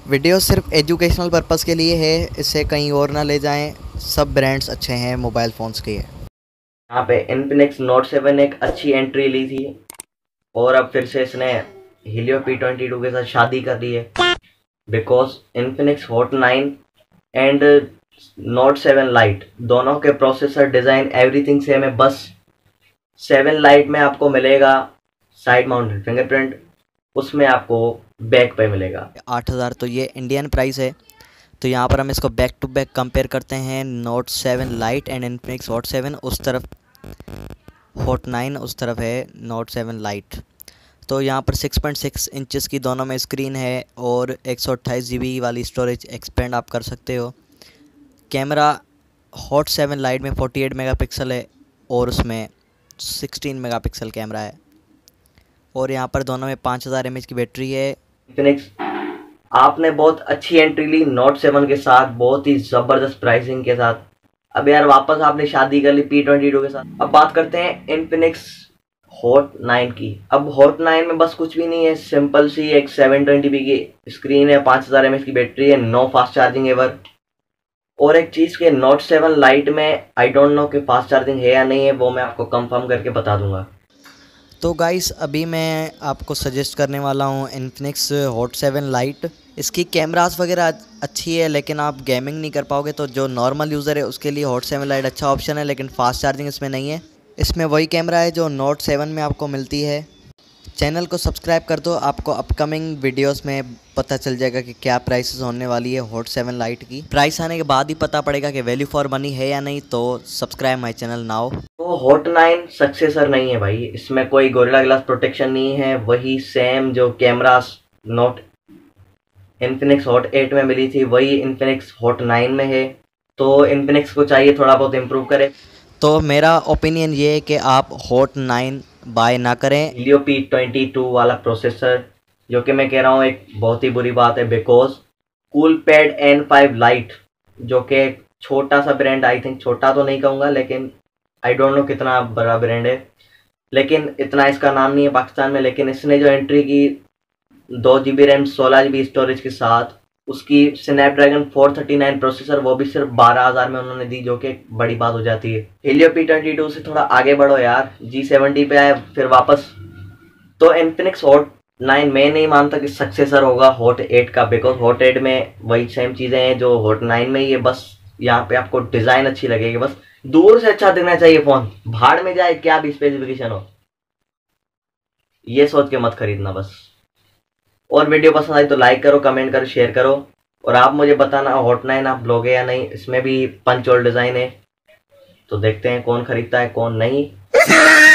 Video सिर्फ educational purpose के लिए है, इसे कहीं और ना ले जाएं। सब ब्रांड्स अच्छे हैं मोबाइल फ़ोन्स के। यहाँ पे इन्फिनिक्स नोट 7 एक अच्छी एंट्री ली थी और अब फिर से इसने हीलियो P22 के साथ शादी कर ली है। Because Infinix hot 9 and note 7 lite दोनों के प्रोसेसर डिज़ाइन एवरीथिंग सेम है। बस 7 लाइट में आपको मिलेगा साइड माउंटेड फिंगरप्रिंट, उसमें आपको बैक पे मिलेगा 8,000 तो ये इंडियन प्राइस है। तो यहाँ पर हम इसको बैक टू बैक कंपेयर करते हैं। Note 7 lite and Infinix hot 7, उस तरफ हॉट 9, उस तरफ है नोट 7 लाइट। तो यहाँ पर 6.6 इंचेस की दोनों में स्क्रीन है और 128 GB वाली स्टोरेज एक्सपेंड आप कर सकते हो। कैमरा हॉट 7 लाइट में 48 मेगापिक्सल है और उसमें 16 मेगापिक्सल कैमरा है। और यहाँ पर दोनों में 5000 mAh की बैटरी है। इन्फिनिक्स आपने बहुत अच्छी एंट्री ली नोट 7 के साथ, बहुत ही ज़बरदस्त प्राइसिंग के साथ। अब यार वापस आपने शादी कर ली P22 के साथ। अब बात करते हैं इन्फिनिक्स हॉट 9 की। अब हॉट 9 में बस कुछ भी नहीं है, सिंपल सी एक 720p की स्क्रीन है, 5000 mAh की बैटरी है, नो फास्ट चार्जिंग एवर। और एक चीज़ के नोट 7 लाइट में आई डोंट नो कि फास्ट चार्जिंग है या नहीं है, वो मैं आपको कंफर्म करके बता दूंगा। तो गाइस अभी मैं आपको सजेस्ट करने वाला हूँ इन्फिनिक्स हॉट 7 लाइट। इसकी कैमरास वगैरह अच्छी है, लेकिन आप गेमिंग नहीं कर पाओगे। तो जो नॉर्मल यूज़र है उसके लिए हॉट 7 लाइट अच्छा ऑप्शन है, लेकिन फास्ट चार्जिंग इसमें नहीं है। इसमें वही कैमरा है जो नोट 7 में आपको मिलती है। चैनल को सब्सक्राइब कर दो, आपको अपकमिंग वीडियोस में पता चल जाएगा कि क्या प्राइसेस होने वाली है हॉट 7 लाइट की। प्राइस आने के बाद ही पता पड़ेगा कि वैल्यू फॉर मनी है या नहीं। तो सब्सक्राइब माय चैनल नाउ। तो हॉट 9 सक्सेसर नहीं है भाई, इसमें कोई गोरिल्ला ग्लास प्रोटेक्शन नहीं है। वही सेम जो कैमरास नोट इन्फिनिक्स हॉट 8 में मिली थी वही इन्फिनिक्स हॉट 9 में है। तो इन्फिनिक्स को चाहिए थोड़ा बहुत इम्प्रूव करे। तो मेरा ओपिनियन ये है कि आप हॉट 9 बाय ना करें। हीलियो P22 वाला प्रोसेसर, जो कि मैं कह रहा हूँ एक बहुत ही बुरी बात है। बिकॉज कूलपैड N5 लाइट, जो कि एक छोटा सा ब्रांड, आई थिंक छोटा तो नहीं कहूँगा लेकिन आई डोंट नो कितना बड़ा ब्रांड है, लेकिन इतना इसका नाम नहीं है पाकिस्तान में। लेकिन इसने जो एंट्री की 2 GB रैम 16 GB स्टोरेज के साथ, उसकी स्नैपड्रैगन 439 प्रोसेसर, वो भी सिर्फ 12,000 में उन्होंने दी, जो कि एक बड़ी बात हो जाती है। हीलियो P22 से थोड़ा आगे बढ़ो यार, G70 पे आए फिर वापस। तो इन्फिनिक्स हॉट 9 मैं नहीं मानता कि सक्सेसर होगा हॉट 8 का। बिकॉज हॉट 8 में वही सेम चीज़ें हैं जो हॉट 9 में ही है, बस यहाँ पे आपको डिज़ाइन अच्छी लगेगी। बस दूर से अच्छा दिखना चाहिए फ़ोन, भाड़ में जाए क्या भी स्पेसिफिकेशन हो, ये सोच के मत खरीदना बस। और वीडियो पसंद आई तो लाइक करो, कमेंट करो, शेयर करो। और आप मुझे बताना हॉट 9 आप लोगे या नहीं। इसमें भी पंच होल डिज़ाइन है, तो देखते हैं कौन खरीदता है कौन नहीं।